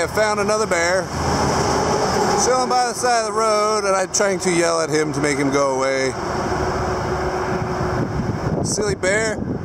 found another bear. Chilling by the side of the road, and I'm trying to yell at him to make him go away. Silly bear.